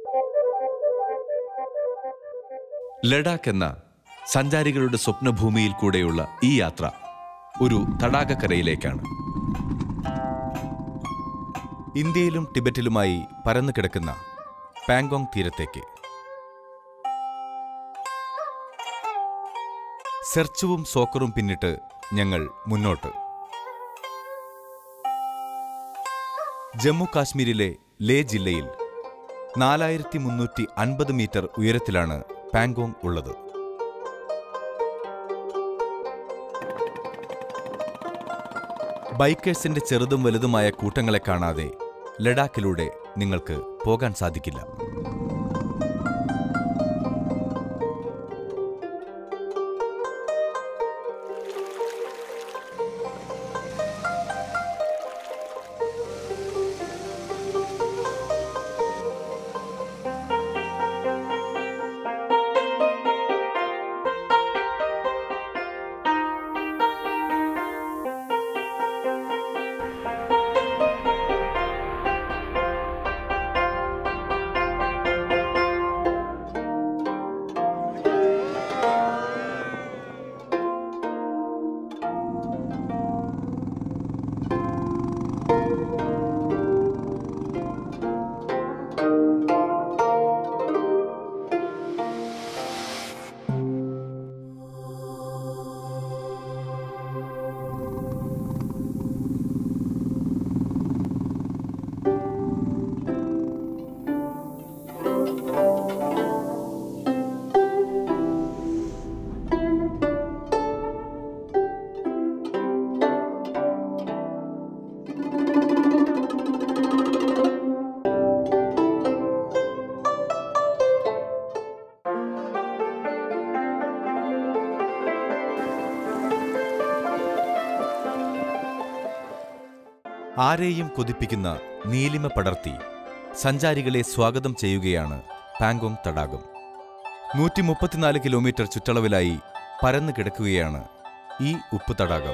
ലഡാക്ക് എന്ന സഞ്ചാരികളുടെ സ്വപ്നഭൂമിയിൽ കൂടെയുള്ള ഈ യാത്ര ഒരു തടാകക്കരയിലേക്കാണ്. ഇന്ത്യയിലും ടിബറ്റിലുമായി പരന്നു കിടക്കുന്ന പാങ്കോങ് തീരത്തേക്ക്. സെർച്ചുവും സോക്കറും പിന്നിട്ട് ഞങ്ങൾ മുന്നോട്ട്. ജമ്മു കാശ്മീരിലെ ലേ ജില്ലയിൽ 4350 മീറ്റർ ഉയരത്തിലാണ് പാങ്കോങ് ഉള്ളത്. ബൈക്കേഴ്സിന്റെ ചെറുതും വലുതുമായ കൂട്ടങ്ങളെ കാണാതെ ലഡാക്കിലൂടെ നിങ്ങൾക്ക് പോകാൻ സാധിക്കില്ല. ആരെയും കൊതിപ്പിക്കുന്ന നീലിമ പടർത്തി സഞ്ചാരികളെ സ്വാഗതം ചെയ്യുകയാണ് പാങ്കോങ് തടാകം. 134 കിലോമീറ്റർ ചുറ്റളവിലായി പരന്നു കിടക്കുകയാണ് ഈ ഉപ്പ് തടാകം.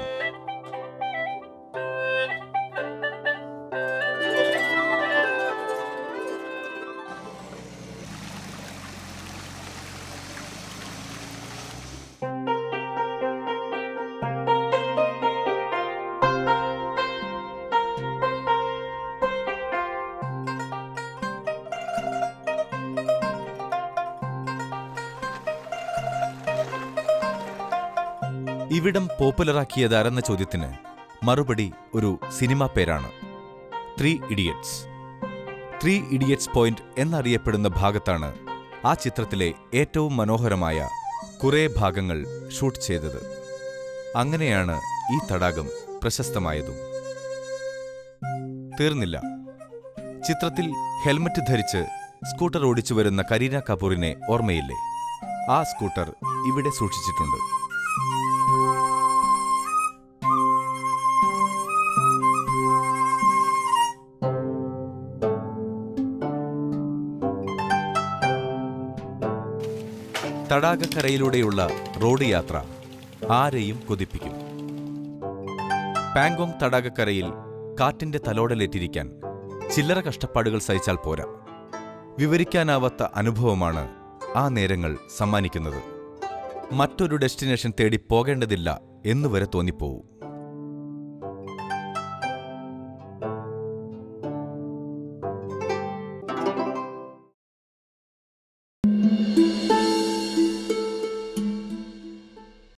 ഇവിടം പോപ്പുലറാക്കിയതാരെന്ന ചോദ്യത്തിന് മറുപടി ഒരു സിനിമാ പേരാണ്, 3 ഇഡിയറ്റ്സ്. 3 ഇഡിയറ്റ്സ് പോയിന്റ് എന്നറിയപ്പെടുന്ന ഭാഗത്താണ് ആ ചിത്രത്തിലെ ഏറ്റവും മനോഹരമായ കുറേ ഭാഗങ്ങൾ ഷൂട്ട് ചെയ്തത്. അങ്ങനെയാണ് ഈ തടാകം പ്രശസ്തമായതും. തീർന്നില്ല. ചിത്രത്തിൽ ഹെൽമറ്റ് ധരിച്ച് സ്കൂട്ടർ ഓടിച്ചു വരുന്ന കരീന കപൂറിനെ ഓർമ്മയില്ലേ? ആ സ്കൂട്ടർ ഇവിടെ സൂക്ഷിച്ചിട്ടുണ്ട്. തടാകക്കരയിലൂടെയുള്ള റോഡ് യാത്ര ആരെയും കൊതിപ്പിക്കും. പാങ്കോങ് തടാകക്കരയിൽ കാറ്റിന്റെ തലോടലേറ്റിരിക്കാൻ ചില്ലറ കഷ്ടപ്പാടുകൾ സഹിച്ചാൽ പോരാ. വിവരിക്കാനാവാത്ത അനുഭവമാണ് ആ നേരങ്ങൾ സമ്മാനിക്കുന്നത്. മറ്റൊരു ഡെസ്റ്റിനേഷൻ തേടി പോകേണ്ടതില്ല എന്നുവരെ തോന്നിപ്പോവും.